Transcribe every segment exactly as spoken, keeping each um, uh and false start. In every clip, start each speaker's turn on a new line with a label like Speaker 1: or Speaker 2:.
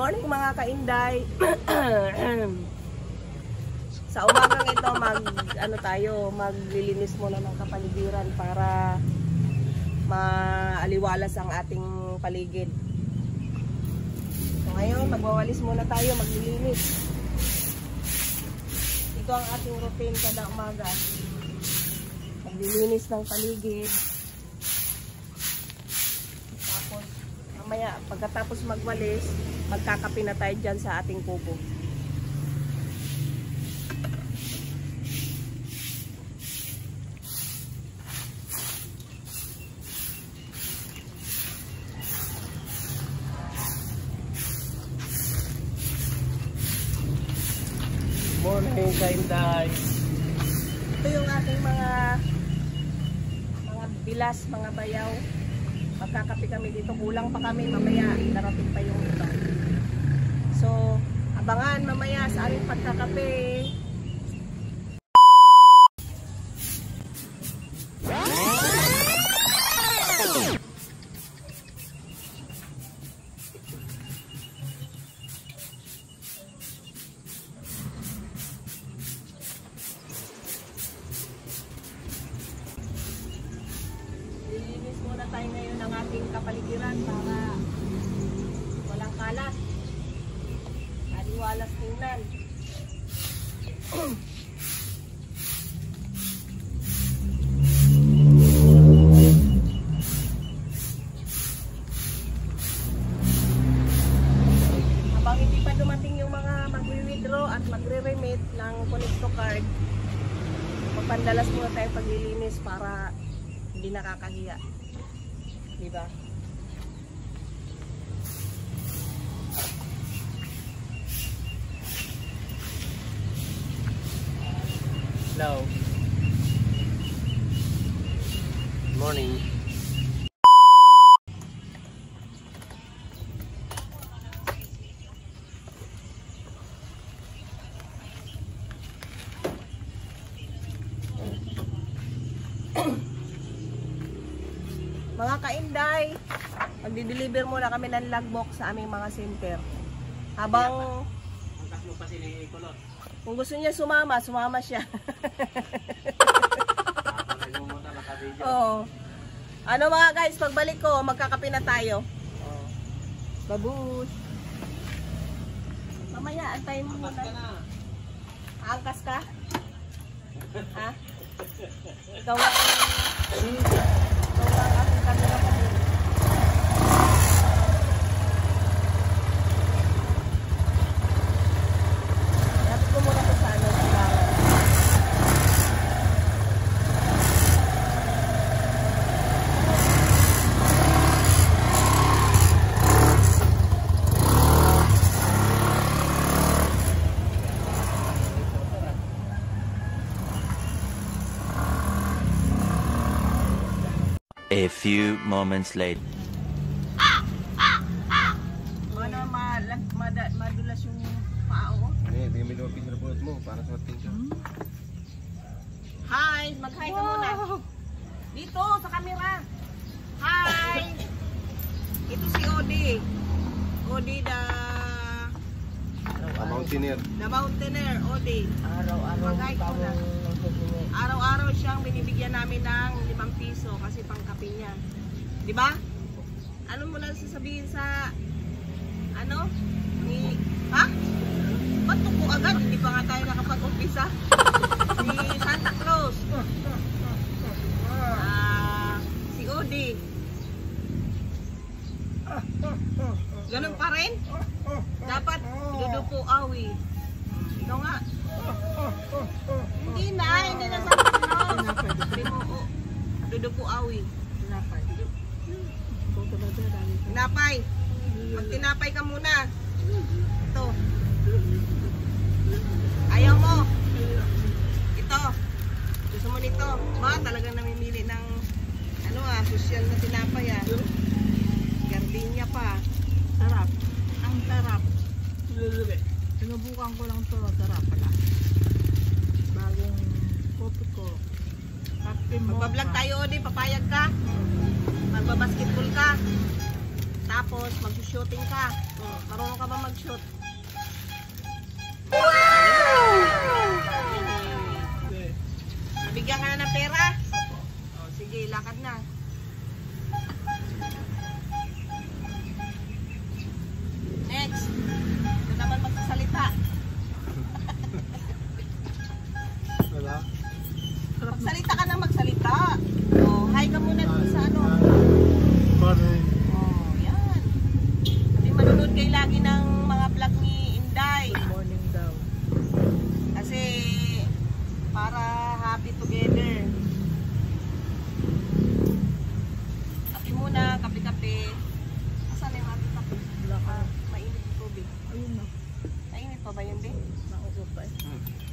Speaker 1: morning mga kainday. Sa umagang ito mag ano tayo, maglilinis muna ng kapaligiran para maaliwalas ang ating paligid. So ngayon magwawalis muna tayo, maglilinis. Ito ang ating routine kada umaga. Maglilinis ng paligid. Tapos mamaya pagkatapos magwalis, magkakape na tayo dyan sa ating kubo.
Speaker 2: Morning, kainday.
Speaker 1: Ito yung ating mga mga bilas, mga bayaw. Magkakape kami dito. Kulang pa kami. Mamaya darating pa yung iba. So, abangan mamaya sa aming pagkakape. Lilinis muna tayo ngayon ng ating kapaligiran para walang kalat. Aliwalas tingnan. Habang hindi pa dumating yung mga magwi-withdraw at magre-remit ng Connecto card, magpandalas muna tayo paglilinis para hindi nakakahiya. Diba?
Speaker 2: Hello. Good morning.
Speaker 1: Mga kainday, magdi-deliver muna kami ng logbook sa aming mga center. Habang
Speaker 2: Angkas mo pa si Kulot.
Speaker 1: kung gusto niya sumama, sumama siya. Oo. Ano mga guys, pagbalik ko, magkakape na tayo. Oh. Babush. Mamaya, antayin mo muna. Aangkas ka? Ha? Ikaw ang ikaw ang aking camera pa din. Dapat ko muna ko sa ano, sa bahay.
Speaker 3: A few moments later.
Speaker 1: Ano, malag, mada, madulas yung pao.
Speaker 2: Eh, bigyan mo yung picture bulot mo para sa picture.
Speaker 1: Hmm? Hi! Mag-hi ka muna. Dito, sa camera. Hi! Ito si Odi. Odi the...
Speaker 2: A mountaineer.
Speaker 1: The Mountaineer, Odi.
Speaker 4: Araw-araw
Speaker 1: Mag-hi ka muna.
Speaker 4: nagsusunod.
Speaker 1: Araw-araw siyang binibigyan namin ng limang piso kasi pangkape niya. Di ba? Ano mo lang sasabihin sa... Ano? Ni... Ha? Ba't tuko agad? Hindi pa nga tayo nakapag-umpisa. Si Santa Claus. Ah, si Odi. Ganun pa rin? Dapat dudupo awi. Ikaw nga. Hindi na, hindi na Santa Claus. Sabi mo, oh, dudupo awi.
Speaker 4: Tinapay. Ikaw talaga, dami ko.
Speaker 1: Tinapay. Magtinapay ka muna. Ito. Ayaw mo. Ito. Gusto mo nito. Ba, talagang namimili ng ano ah, social na tinapay ah. Gardenia pa.
Speaker 4: Sarap. Ang sarap. Sinubukan ko lang to. Sarap pala. Bagong kopi ko. Kape mo.
Speaker 1: Magbablog tayo, Odi. Papayag ka. Magbabasketball ka. Tapos, mag-shooting ka. Hmm, marunong ka ba mag-shoot? Nabigyan ka na ng pera? O, sige, lakad na. Next. Ito naman magsasalita.
Speaker 2: Wala.
Speaker 1: Magsalita ka na magsalita. O, hi ka muna dun sa ano.
Speaker 2: Morning.
Speaker 1: Oh, yan. Kasi manunod kayo lagi ng mga vlog ni Inday.
Speaker 4: Good morning daw.
Speaker 1: Kasi para happy together. Kape muna, kape-kape. Asan yung happy kape? Ah, mainit yung tubig.
Speaker 4: Ayun na.
Speaker 1: Mainit pa ba yun, be?
Speaker 4: Nauupo pa eh.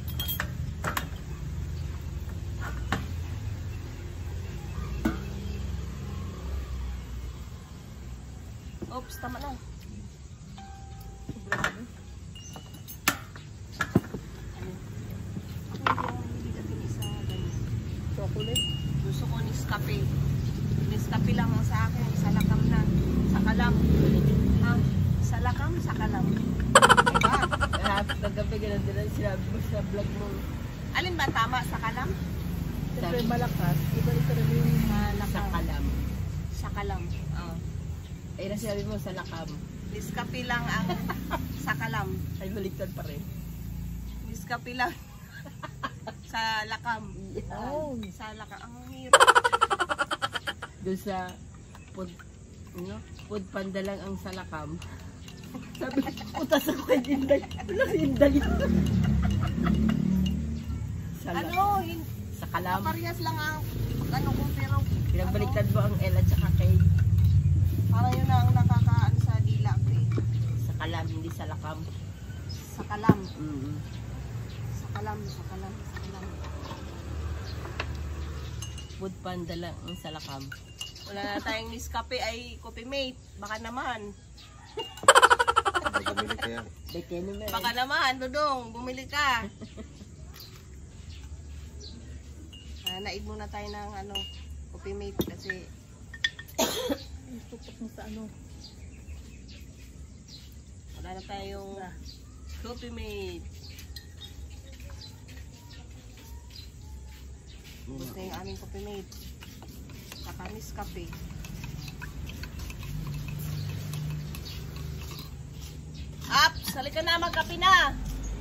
Speaker 1: Oops, tama na.
Speaker 4: Sobrang ano.
Speaker 1: Ako yung hindi natin isa ganun.
Speaker 4: Chocolate.
Speaker 1: Gusto ko Nescafe. Nescafe lang ang sa akin. Sa lakam na. Sa kalam. Ha? Sa lakam, sa kalam. Diba?
Speaker 5: Lahat ng gabi ganun din ang sinabi mo sa vlog mo.
Speaker 1: Alin ba tama? Sa kalam?
Speaker 4: Siyempre malakas. Iba ito rin yung
Speaker 1: Sa
Speaker 5: Sa
Speaker 1: lakam.
Speaker 5: kalam.
Speaker 1: Sa kalam. Oo.
Speaker 5: Ay, nasinabi mo sa lakam.
Speaker 1: Nescafe lang ang sa kalam.
Speaker 5: Ay, baliktad pa rin.
Speaker 1: Nescafe lang. Sa lakam.
Speaker 5: Oh.
Speaker 1: Sa lakam. Ang hirap.
Speaker 5: Doon sa food, ano? Food panda lang ang sa lakam. Sabi, utas ako kay Inday. Wala si Inday. Sa lakam.
Speaker 1: Ano? hin-
Speaker 5: Sa kalam.
Speaker 1: Parehas lang ang ano kung pero
Speaker 5: Pinagbaliktad mo ang L at saka kay
Speaker 1: parang yun ang nakakaano sa dila ko eh.
Speaker 5: sa kalam, hindi sa lakam.
Speaker 1: Sa kalam.
Speaker 5: Mm
Speaker 1: Sa kalam. Sa kalam. Sa kalam.
Speaker 5: Food panda lang ang sa lakam.
Speaker 1: Wala na tayong Nescafe ay Coffee Mate. Baka naman.
Speaker 2: Bumili kaya.
Speaker 5: Beke naman.
Speaker 1: Baka naman, Dudong. Bumili ka. Ah, naig muna tayo ng ano, Coffee Mate kasi
Speaker 4: yung tutok mo sa ano.
Speaker 1: wala na tayong Coffee Mate. Gusto na yung aming Coffee Mate. Saka Nescafe. Up! Salika na, magkape na!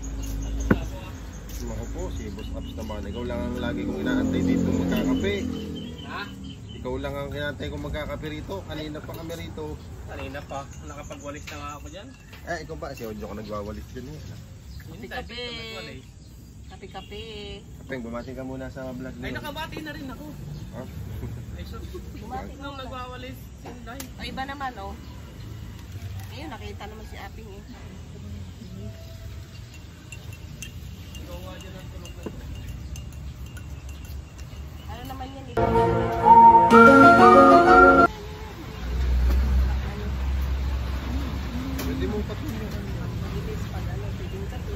Speaker 2: Ako po, si Boss Ups naman. Ikaw lang ang lagi kong inaantay dito magkakape.
Speaker 6: Ha?
Speaker 2: Ikaw lang ang inaantay kong magkakape rito. Kanina pa kami rito.
Speaker 6: Kanina pa, nakapagwalis na nga ako dyan.
Speaker 2: Eh, ikaw ba? Si Onjo ka nagwawalis din eh.
Speaker 6: Hindi
Speaker 1: Kape.
Speaker 6: tayo dito nagwalis.
Speaker 1: Kape-kape.
Speaker 2: Kapeng, bumati ka muna sa vlog
Speaker 6: Ay,
Speaker 2: nyo.
Speaker 6: nakabati na rin ako.
Speaker 2: Ha?
Speaker 6: Ay, so,
Speaker 1: Bumati ka
Speaker 6: nung
Speaker 1: muna.
Speaker 6: nagwawalis, sinday.
Speaker 1: O iba naman, oh. Ayun, nakita naman si Aping eh.
Speaker 6: Ikaw nga dyan ang tunog na ito.
Speaker 1: Ano naman yan, eh.
Speaker 2: Pwede mo patuloy.
Speaker 1: Mabilis pag ano, pwedeng kape.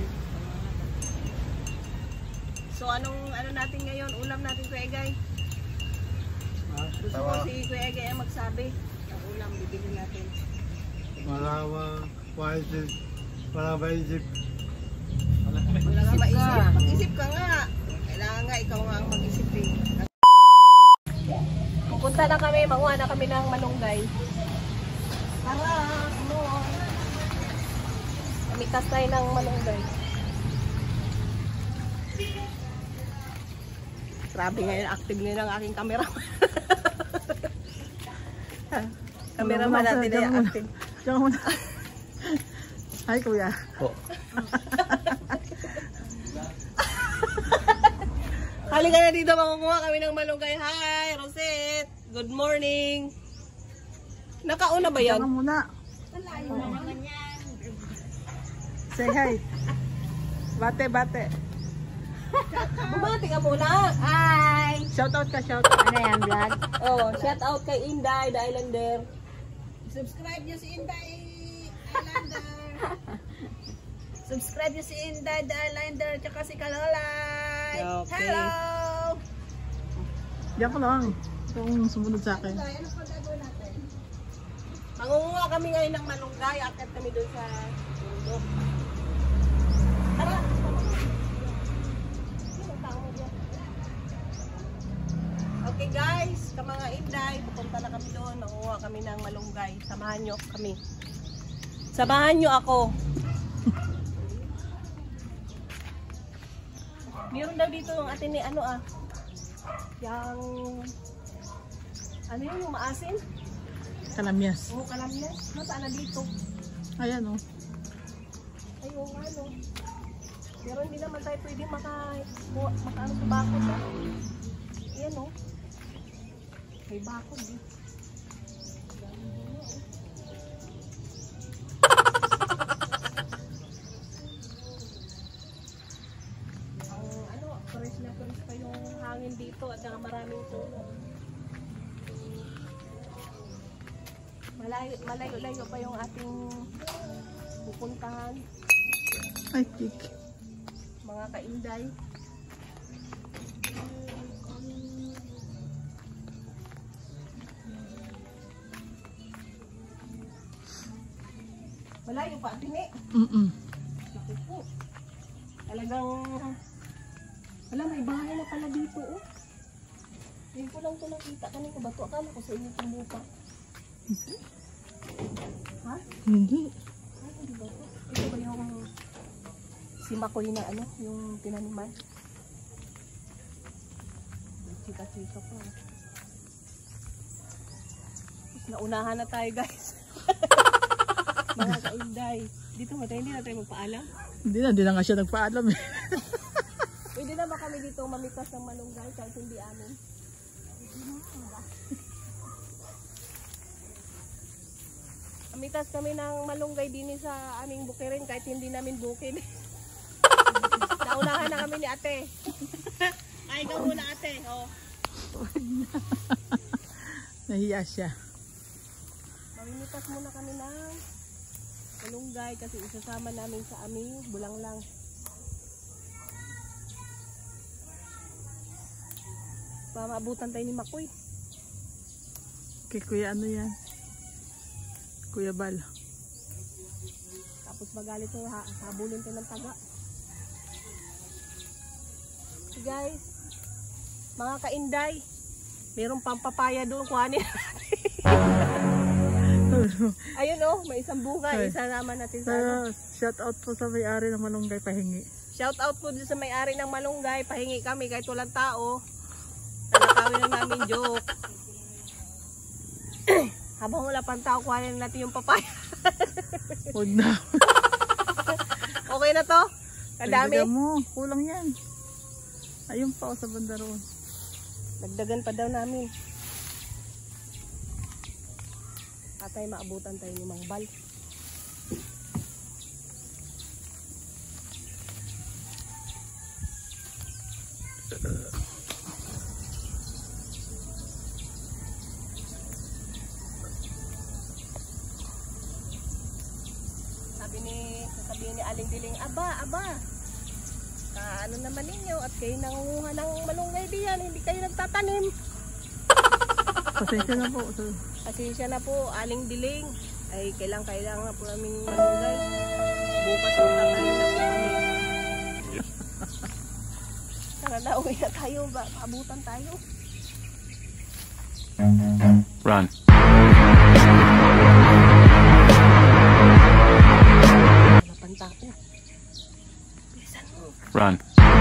Speaker 1: So, anong ano natin ngayon? Ulam natin, Kuya Egay? Gusto ko
Speaker 2: Tawa.
Speaker 1: si Kuya Egay ang magsabi. Ang ulam, bibili natin.
Speaker 7: Malawa, paisip, para maisip.
Speaker 1: Wala nga maisip. Mag-isip ka nga. Kailangan nga, ikaw nga ang mag-isip eh. Pupunta na kami, manguha na kami ng malunggay. Tara, ano? Kamitas tayo ng malunggay. Grabe ngayon, active ngayon ang aking camera. Cameraman natin
Speaker 4: Diyan
Speaker 1: ay
Speaker 4: muna.
Speaker 1: active.
Speaker 4: Diyan muna. Hi kuya.
Speaker 1: Halika na dito, makukuha kami ng malunggay. Hi, Rosette. Good morning. Nakauna ba
Speaker 4: Diyan
Speaker 1: yan?
Speaker 4: muna. Say hi. Bate, bate.
Speaker 1: Bumati ka muna. Hi.
Speaker 4: Shout out ka, shout out.
Speaker 1: Ano yan, vlog? Oh, shout out kay Inday, the Islander.
Speaker 5: Subscribe niyo si Inday Islander. Subscribe niyo si Inday the Islander tsaka si Kalolay.
Speaker 1: Okay.
Speaker 5: Hello.
Speaker 4: Diyan ko lang. Itong sumunod sa akin.
Speaker 5: Ano pa gagawin natin?
Speaker 1: Mangunguha kami ngayon ng malunggay. Akit kami doon sa bundok. Tara! Sino tao mo dyan? Okay guys, ka mga Inday, pupunta na kami doon. Mangunguha kami ng malunggay. Samahan nyo kami. Samahan nyo ako. Meron daw dito yung atin ni ano ah. Yung... Ano yun, yung maasin?
Speaker 4: Kalamyas.
Speaker 1: Oo, kalamyas. Nasaan na dito?
Speaker 4: Ayan o.
Speaker 1: Ayun nga no. Pero hindi naman tayo pwede maka... maka ano sa bakod ah. Ayan o. May bakod eh. Ang ano, fresh na fresh pa yung hangin dito at saka maraming tulog. Malayo, malayo-layo pa yung ating pupuntahan.
Speaker 4: Ay, pig.
Speaker 1: Mga kainday. Malayo pa, tini.
Speaker 4: Mm-mm.
Speaker 1: Laki po. Talagang... Wala, may bahay na pala dito, oh. Ngayon ko lang ito nakita. Kanina ba ito? Akala ko sa inyo tumupa. Ha?
Speaker 4: Hindi.
Speaker 1: Ay, hindi ba ito? Ito ba yung... Si Makoy na ano? Yung tinaniman? Chika-chika pa. Tapos naunahan na tayo, guys. Mga kainday. Dito mo tayo, hindi na tayo magpaalam.
Speaker 4: Hindi na, hindi na nga siya nagpaalam eh.
Speaker 1: Pwede na ba kami dito mamitas ng malunggay kahit hindi amin? Mamitas kami ng malunggay din sa aming bukirin kahit hindi namin bukin. Naunahan na kami ni ate. Ay, ikaw muna ate. Oh.
Speaker 4: Nahiya siya.
Speaker 1: Mamimitas muna kami ng malunggay kasi isasama namin sa aming bulanglang. Pamabutan tayo ni Makoy.
Speaker 4: Kay Kuya ano yan? Kuya Bal.
Speaker 1: Tapos magalit to, ha habulin tayo ng taga. So guys, mga kainday, mayroong pampapaya doon, kuhanin. Ayun oh, may isang bunga,
Speaker 4: Ay.
Speaker 1: isa naman natin sa
Speaker 4: Sa,
Speaker 1: ano.
Speaker 4: shout out po sa may-ari ng malunggay pahingi.
Speaker 1: Shout out po din sa may-ari ng malunggay, pahingi kami kahit walang tao. Talakawin lang namin joke. Habang wala pang tao, kuhanin natin yung papaya.
Speaker 4: Huwag na.
Speaker 1: Okay na to? Kadami?
Speaker 4: Dagdagan mo, kulang yan. Ayun pa o sa banda roon.
Speaker 1: Dagdagan pa daw namin. Atay maabutan tayo ni Mang Bal. Sabi ni, sasabihin ni Aling Diling, aba, aba. Kaano naman ninyo at kayo nangunguha ng malunggay diyan, hindi kayo nagtatanim.
Speaker 4: Pasensya na po.
Speaker 1: Pasensya na po, Aling Diling. Ay, kailang kailangan na po namin malunggay. Bukas po na tayo na po kami. Tara na, uwi na tayo. Ba, abutan tayo.
Speaker 3: Run.
Speaker 1: Napanta ko. Bilisan mo.
Speaker 3: Run.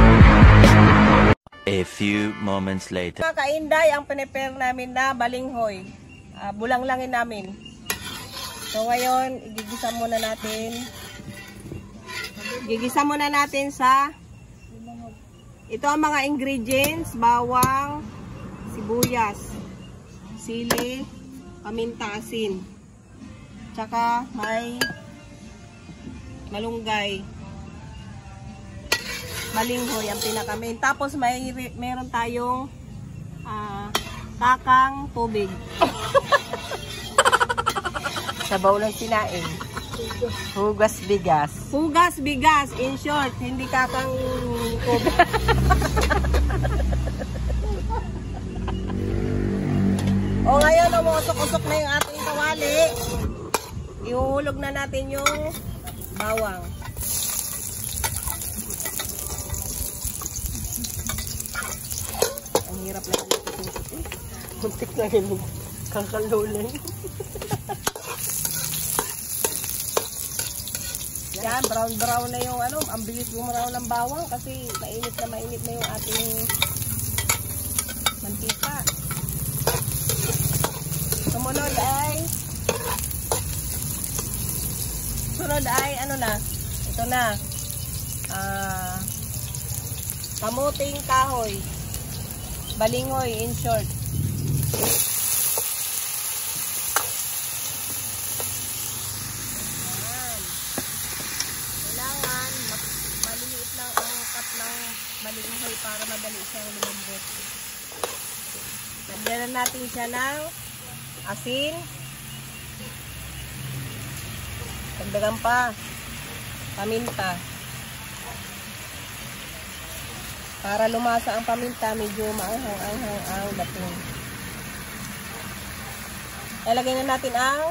Speaker 3: A few moments later.
Speaker 1: Mga kainday, ang pinipare namin na balinghoy. Uh, bulanglangin namin. So ngayon, igigisa muna natin. Igigisa muna natin sa ito ang mga ingredients, bawang, sibuyas, sili, paminta, asin. Tsaka may malunggay. Balinghoy ang pinaka-main. Tapos may meron tayong uh, kakang tubig.
Speaker 5: Sabaw ng sinaing. Hugas bigas.
Speaker 1: Hugas bigas, in short, hindi kakang tubig. O ngayon, umusok-usok na yung ating kawali. Ihuhulog na natin yung bawang. Ang hirap na ito. Muntik na yun. Kakalulin. Yan, brown brown na yung ano, ang bilis gumaraw ng bawang kasi mainit na mainit na yung ating mantika. Sumunod ay sunod ay ano na, ito na, ah, kamuting kahoy, balingoy in short. Balingoy para madali siyang lumambot. Lagyan na natin siya ng asin. Dagdagan pa paminta. Para lumasa ang paminta, medyo maanghang-anghang ang dating. Ilagay na natin ang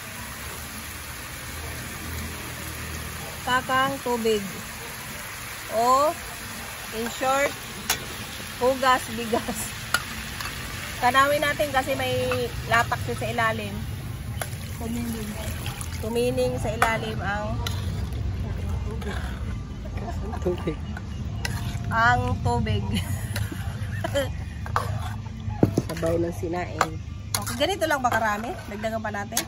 Speaker 1: takang tubig. O in short, hugas, bigas. Kanawin natin kasi may lapak siya sa ilalim. Tumining. Tumining sa ilalim ang tubig. Ang tubig. Sabaw ng sinain. Okay, ganito lang ba karami? Dagdagan pa natin.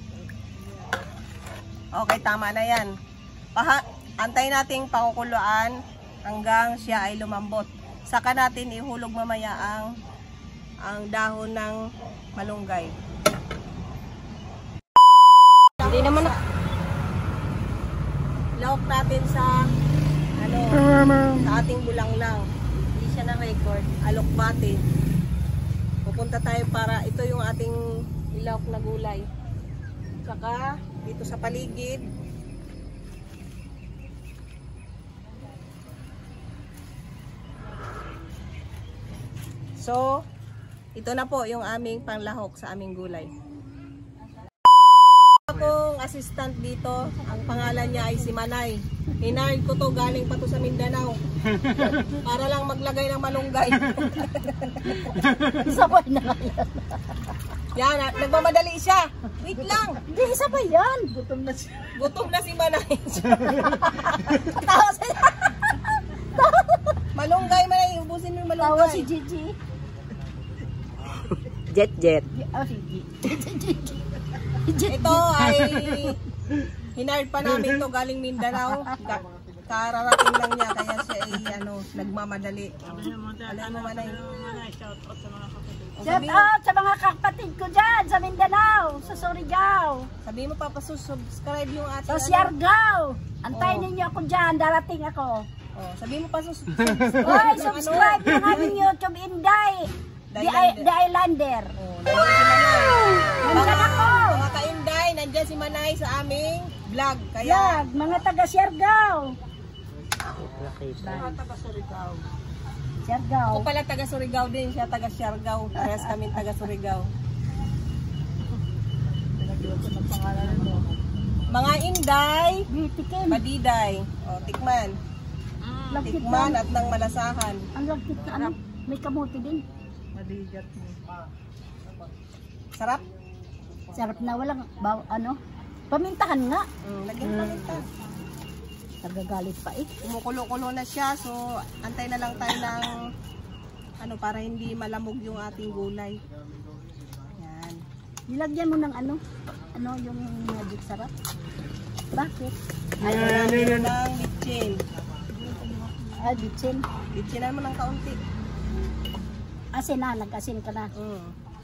Speaker 1: Okay, tama na yan. Paha, antayin nating pakukuluan hanggang siya ay lumambot. Saka natin ihulog mamaya ang ang dahon ng malunggay. Hindi naman na lahok natin sa ano, sa ating bulanglang. Hindi siya na record. Alokbate. Pupunta tayo para ito yung ating ilahok na gulay. Saka dito sa paligid so, ito na po yung aming panglahok sa aming gulay. Akong assistant dito, ang pangalan niya ay si Manay. Hinard ko to, galing pa to sa Mindanao. Para lang maglagay ng malunggay.
Speaker 4: Sabay na yan.
Speaker 1: Yan, nagmamadali siya. Wait lang.
Speaker 4: Hindi, sabay yan. Gutom na siya.
Speaker 1: Gutom na si Manay.
Speaker 4: Tawa siya.
Speaker 1: Malunggay, Manay. Ubusin mo yung malunggay.
Speaker 4: Tawa si Gigi.
Speaker 1: Jet, jet.
Speaker 4: Oh, si Gigi.
Speaker 1: Ito ay hinard pa namin to galing Mindanao. Ga kararating lang niya kaya siya ay ano, nagmamadali. Alam mo Manay.
Speaker 4: Shout out sa mga kapatid ko dyan sa Mindanao, sa Surigao,
Speaker 1: Sabi mo papasusubscribe yung ating
Speaker 4: sa
Speaker 1: ano.
Speaker 4: Siargao. Antayin
Speaker 1: Oh.
Speaker 4: ninyo ako dyan, darating ako.
Speaker 1: Oh, sabi mo pa subscribe.
Speaker 4: Hoy, subscribe ng aming YouTube, Inday. The, I, the Islander.
Speaker 1: Oh, nandiyan si Manay.
Speaker 4: Nandiyan ako.
Speaker 1: Mga ka-Inday, nandiyan si Manay sa aming vlog. Kaya,
Speaker 4: Yan, mga taga Siargao.
Speaker 1: mga taga Surigao.
Speaker 4: Siargao.
Speaker 1: Ako pala taga Surigao din, siya taga Siargao. Parehas kami taga Surigao. Mga Inday,
Speaker 4: Bitikin.
Speaker 1: Madiday. O, tikman.
Speaker 4: Lagkit
Speaker 1: Tikman
Speaker 4: lang.
Speaker 1: at nang malasahan.
Speaker 4: Ang lagkit na ano, may kamuti din.
Speaker 1: Sarap?
Speaker 4: Sarap na, walang, baw, ano, pamintahan nga.
Speaker 1: Mm, lagyan pa kita.
Speaker 4: Nagagalit pa eh.
Speaker 1: Kumukulo-kulo na siya, so antay na lang tayo ng ano para hindi malamog yung ating gulay. Yan.
Speaker 4: Nilagyan mo ng ano, ano yung magic sarap. Bakit?
Speaker 1: Ay, nilagyan ng litsin.
Speaker 4: Ah, bitsin.
Speaker 1: Litsinan mo ng kaunti.
Speaker 4: Asin na, nag-asin ka na.
Speaker 1: Mm.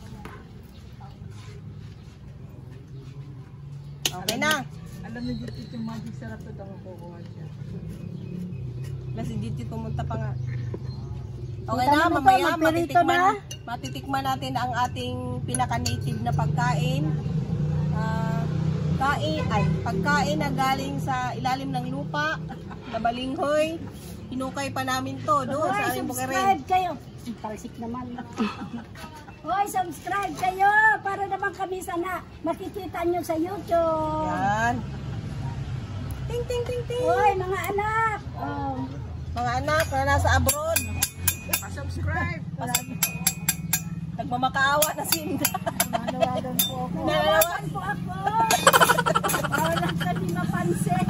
Speaker 1: Okay na.
Speaker 5: Alam niyo dito yung magic sarap ito ako kukuha siya.
Speaker 1: Wala si Gigi pumunta pa nga. Okay
Speaker 4: Punta
Speaker 1: na,
Speaker 4: na
Speaker 1: mamaya
Speaker 4: to, magpirito
Speaker 1: matitikman,
Speaker 4: na.
Speaker 1: matitikman natin ang ating pinaka-native na pagkain. Ah, kain, ay, pagkain na galing sa ilalim ng lupa, na balinghoy. Hinukay pa namin to doon sa
Speaker 4: Hoy,
Speaker 1: aming bukirin.
Speaker 4: subscribe kayo. Talsik naman.
Speaker 8: Hoy, subscribe kayo para naman kami sana makikita nyo sa YouTube.
Speaker 1: Yan. Ting, ting, ting, ting.
Speaker 8: Hoy, mga anak. Oh.
Speaker 1: Mga anak na nasa abroad. Pa-subscribe. Nagmamakaawa na sinda.
Speaker 8: Nanawagan po ako.
Speaker 1: Nanawagan
Speaker 8: po ako. Para lang kami mapansin.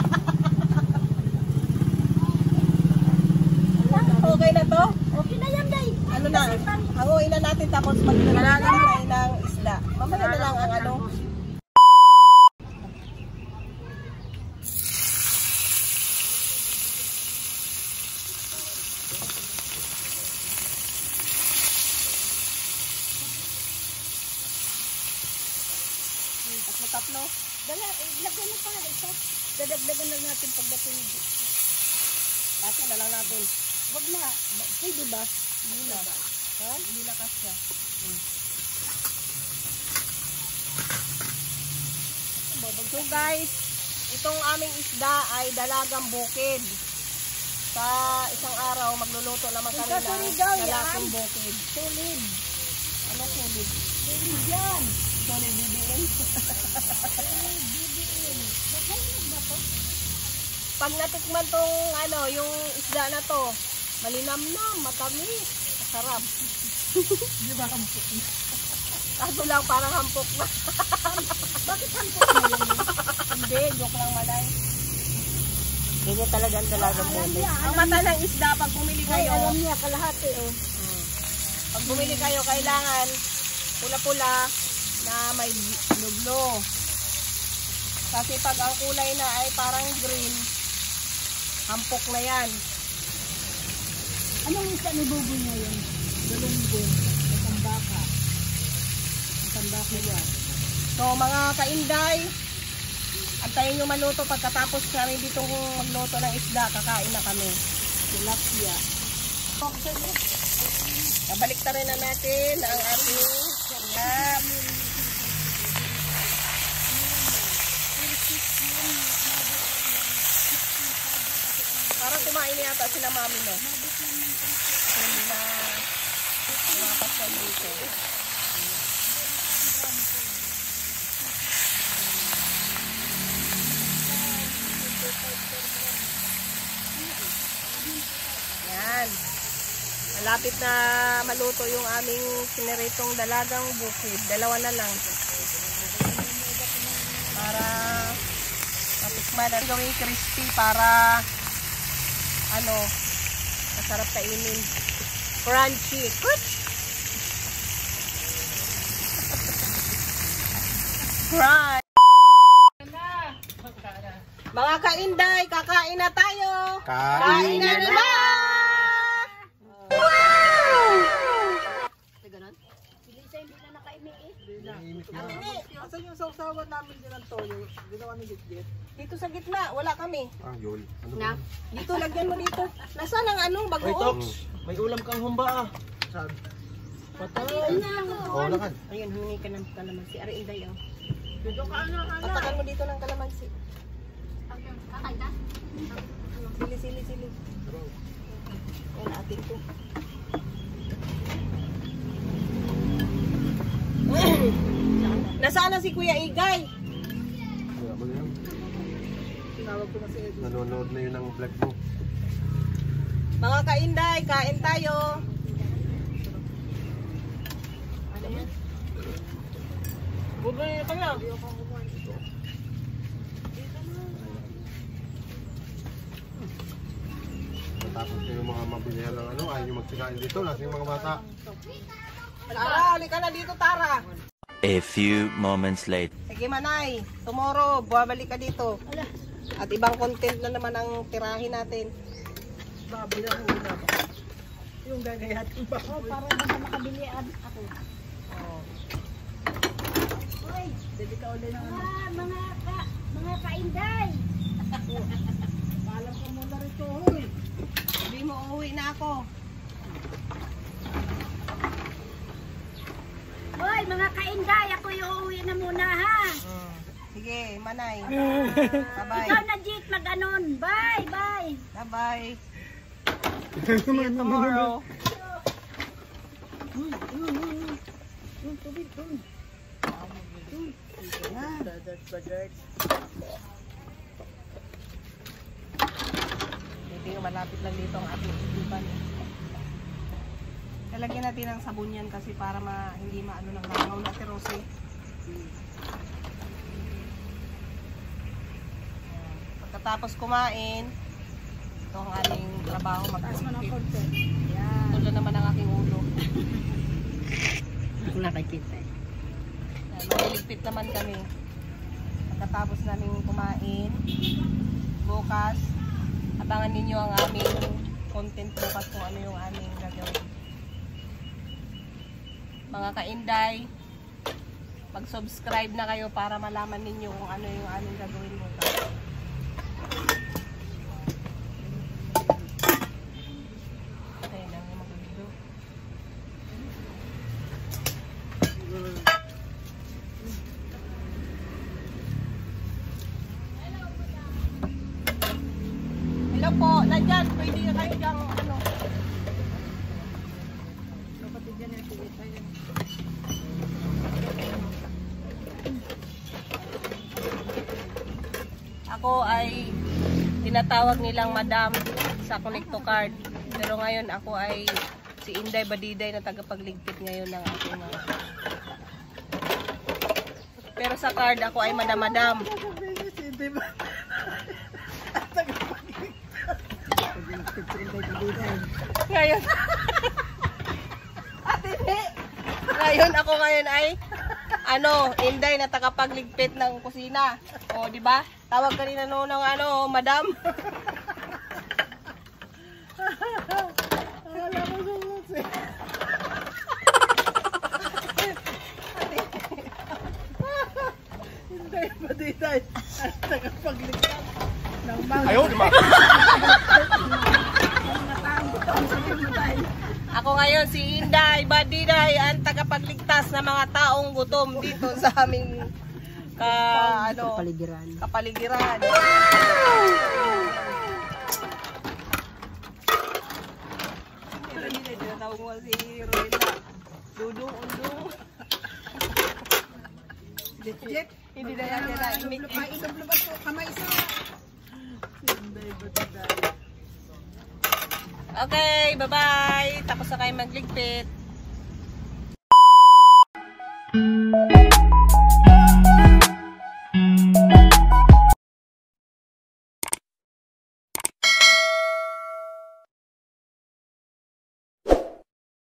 Speaker 1: Okay na to?
Speaker 8: Okay na yan, day.
Speaker 1: Ano na? Hanguin na natin tapos magdala na tayo ng isla. Mamaya na lang ang ano. Tatlo tatlo.
Speaker 8: Dala, eh, lagyan mo pa nga isa. Dadagdagan lang natin pagdating ng dito.
Speaker 1: Natin na lang natin.
Speaker 8: Wag na. Ba- Pwede ba?
Speaker 1: Hindi na. Ha? Hindi na kasya. Hmm. So guys, itong aming isda ay dalagang bukid. Sa isang araw, magluluto naman kami
Speaker 8: Ito,
Speaker 1: ng
Speaker 8: solid daw yan.
Speaker 1: dalagang bukid.
Speaker 8: Solid.
Speaker 1: Ano solid?
Speaker 8: Solid yan.
Speaker 1: Solid B B M?
Speaker 8: Nakainag ba to?
Speaker 1: Pag natikman tong ano, yung isda na to, malinamnam, matamis, masarap.
Speaker 8: Di ba kampok na?
Speaker 1: Kaso lang parang hampok na.
Speaker 8: Bakit kampok na yun?
Speaker 1: Hindi, joke lang malay. Ganyan talaga ang dalagang
Speaker 8: Alam
Speaker 1: bukid.
Speaker 8: niya,
Speaker 1: Ang
Speaker 8: alam
Speaker 1: mata ng isda, pag bumili
Speaker 8: Ay,
Speaker 1: kayo,
Speaker 8: alam niya, kalahati oh.
Speaker 1: pag bumili kayo, kailangan pula-pula na may luglo. Kasi pag ang kulay na ay parang green, hampok na yan.
Speaker 8: Anong isa ni Buboy ngayon? Galunggong, matambaka. Matambaka yan.
Speaker 1: So mga kainday, antayin nyo maluto. Pagkatapos kami dito magluto ng isda, kakain na kami.
Speaker 8: Tilapia.
Speaker 1: Nabalik na rin na natin ang ating sarap. Parang kumain na yata sila mami, no? So, hindi na tumapasyal dito. Yan. Malapit na maluto yung aming sineritong dalagang bukid. Dalawa na lang. Para matikman at gawing crispy para ano, masarap kainin. Crunchy. Crunch! Crunch! Mga kainday, kakain na tayo! Kain na na!
Speaker 8: Lisa, hindi na nakaimiit.
Speaker 4: Asan yung sausawan namin din ng toyo? Ginawa ni Gitgit.
Speaker 1: Dito sa gitna, wala kami.
Speaker 2: Ah, yun. Ano
Speaker 1: Na, dito, lagyan mo dito. Nasaan ang anong
Speaker 6: May
Speaker 1: bagoong?
Speaker 6: Tox, may ulam kang humba ah.
Speaker 4: Sabi.
Speaker 6: Patay.
Speaker 2: Oo, lakad.
Speaker 1: Ayun, humingi ka ng kalamansi. Ari, Inday, oh.
Speaker 4: Dito ka ano, ano?
Speaker 1: Patakan mo dito ng kalamansi.
Speaker 8: Kakay ka?
Speaker 1: Sili, sili, sili. Ayun, atin to. Nasaan na si Kuya Igay?
Speaker 2: Wala mo na yan.
Speaker 4: Tinawag ko na si Edo.
Speaker 2: Nanonood na yun ang vlog mo.
Speaker 1: Mga kainday, kain tayo. Ano yan?
Speaker 6: Bugoy ka na.
Speaker 2: Matapos kayo mga mabilihan ng ano, ayaw nyo magsikain dito. Nasa yung mga bata.
Speaker 1: Tara, halika na dito, Tara.
Speaker 3: A few moments later.
Speaker 1: Sige, Manay. Tomorrow, babalik ka dito. At ibang content na naman ang tirahin natin.
Speaker 4: Baboy lang yung ginaba. Yung gagayatin ba?
Speaker 8: Oh, para na makabili ako. Hoy,
Speaker 4: Dili ka ulit ng ano.
Speaker 8: mga, mga, ka, mga kainday.
Speaker 4: Paalam ka muna rito, huy.
Speaker 1: Sabi mo, uuwi na ako.
Speaker 8: Hoy, mga kainday, ako yung uuwi na muna ha.
Speaker 1: Sige, Manay.
Speaker 8: Ikaw
Speaker 1: Bye-bye.
Speaker 8: na, Jit, mag-anon. Bye, bye.
Speaker 1: Bye-bye. See you tomorrow.
Speaker 8: Doon, tubig, doon. Doon. Yan.
Speaker 1: Hindi yung malapit lang dito ang ating iban. Lalagyan natin ng sabon yan kasi para ma, hindi maano ng langaw na Rosy. Pagkatapos kumain, ito ang aming trabaho,
Speaker 8: Taas mo ng
Speaker 1: mag-compute.
Speaker 8: konti. Yan.
Speaker 1: Ito naman ang aking ulo.
Speaker 5: Nakikita eh.
Speaker 1: Yan, maliligpit naman kami. Pagkatapos namin kumain, bukas, abangan ninyo ang aming content bukas kung ano yung aming gagawin. Mga kainday, mag-subscribe na kayo para malaman ninyo kung ano yung aming gagawin bukas. Ayun lang yung mag-video. Hello po, nandyan, pwede na kayo dyang ano.
Speaker 8: Kapatid yan yung tigit tayo.
Speaker 1: Ako ay tinatawag nilang madam sa Connecto Card. Pero ngayon ako ay si Inday Badiday na tagapagligpit ngayon ng aking mga. Pero sa card ako ay madam-madam.
Speaker 8: Hindi ba?
Speaker 1: Ngayon. Ate Be. Ngayon ako ngayon ay ano, Inday na tagapagligpit ng kusina. O, di ba? Tawag kanina no ng ano, madam.
Speaker 8: Wala mo sumus eh. Hindi ba dito ay tagapagligtas ng mga
Speaker 2: Ayaw, di ba?
Speaker 1: Ako ngayon si Inday Badiday ang tagapagligtas ng mga taong gutom dito sa aming ka, ano,
Speaker 5: Paligiran.
Speaker 1: kapaligiran. Pero hindi na tawag mo si Royla. Dudong, undong.
Speaker 8: Jet-jet.
Speaker 1: Hindi na yan na imit.
Speaker 8: Idublubat po kamay sa. Hindi ba dito?
Speaker 1: Okay, bye-bye. Tapos na kayo magligpit.